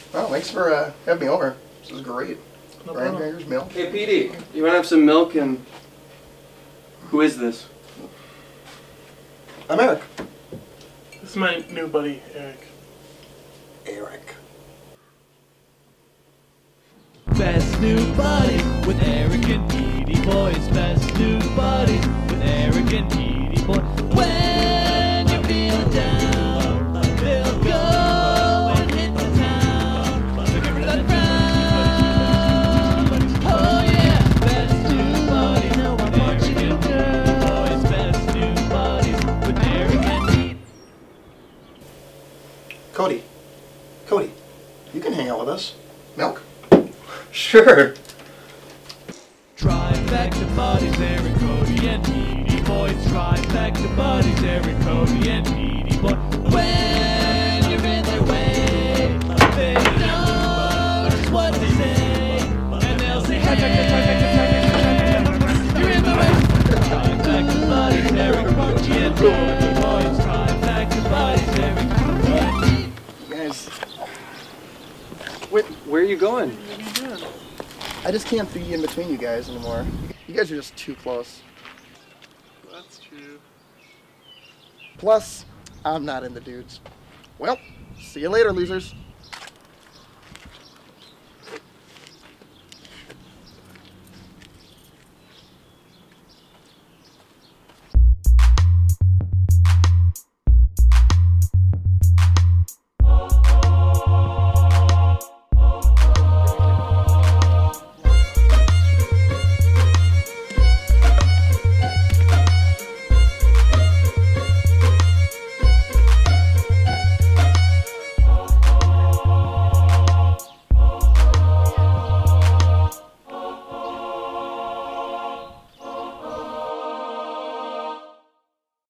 Oh, thanks for having me over. This is great. No Ryan problem. Granger's milk. Hey, Petey, you want to have some milk? And who is this? I'm Eric. This is my new buddy, Eric. Eric. Best new buddies with Eric and Petey boys. Best new buddies with Eric and Petey boys. When you're feeling down, they'll go and hit the town. Looking for that friend. Oh yeah, best new buddies. No, I want you to boys. Best new buddies with Eric and Petey. Cody, you can hang out with us. Milk? Sure. Trifecta buddies, Eric, Cody, and Petey boys. Trifecta buddies, Eric, Cody, and Petey boys. When you're in their way, they know just what to say, and they'll say, hey, you're in the way. Trifecta buddies, Eric, Cody, and Petey boys. Trifecta buddies, Eric, Cody, and Petey. You guys, Where are you going? What are you doing? I just can't be in between you guys anymore. You guys are just too close. That's true. Plus, I'm not into dudes. Well, see you later, losers.